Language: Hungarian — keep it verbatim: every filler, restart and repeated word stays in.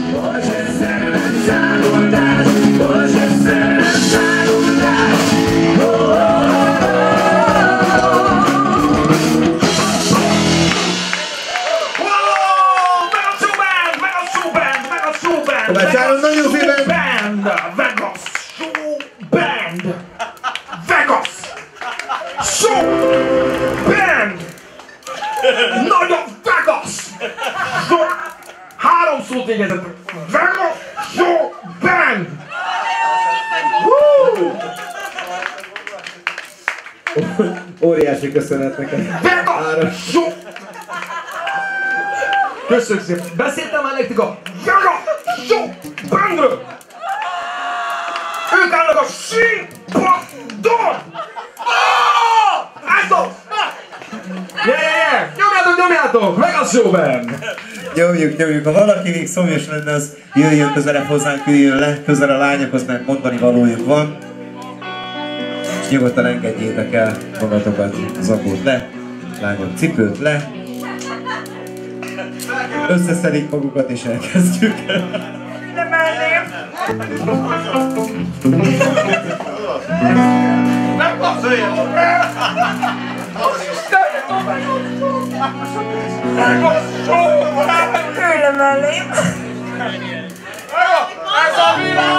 Começaram no New Zealand Band, Vegas, Show Band, Vegas, Show Band, nagyon Vegas, Show, három szót végezett, Vegas, Show Band. Óriási köszönet neked. Vegas, Show. Köszönjük szépen. Beszéltem már nektek a Vegas Show Bandről. Ők állnak a színpadon. Álltok! Yeah, yeah, nyomjátok, nyomjátok! Vegas Show Band! Nyomjuk, nyomjuk. Ha valaki még szomjas lenne, az jöjjön közelebb hozzánk, üljön le, közel a lányokhoz, mert mondani valójuk van. És nyugodtan engedjétek el magatokat, zakót le, lányok cipőt le. Összeszedik magukat és elkezdjük. Nem menném! Ülj le mellém! Ez a világ!